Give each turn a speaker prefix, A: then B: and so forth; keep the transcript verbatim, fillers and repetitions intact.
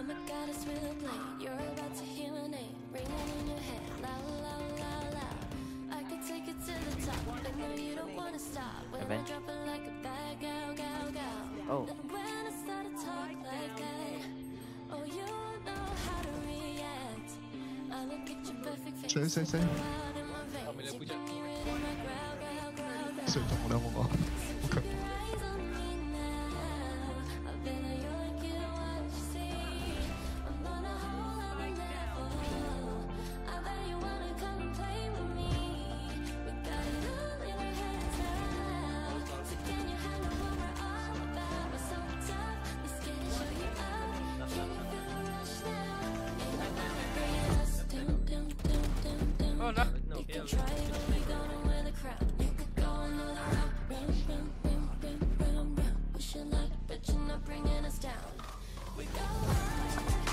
A: Mama got us with a blade. You're about to hear my name ringing in your head. Loud, loud, loud, loud. I could take it to the top, but no, you don't wanna stop. When I drop it like a bag, gal, gal, gal.
B: Oh.
A: And when I start to talk like that, oh, you know how to react. I look at your perfect face.
C: Say, say, say. Sự trọng đâu không có. Okay.
D: Oh, no. No,
A: you can try it, but we gonna wear the crown. You could go another route. Rim, rim, rim, rim, rim, rim. Push your luck, but you're not bringing us down. We go high.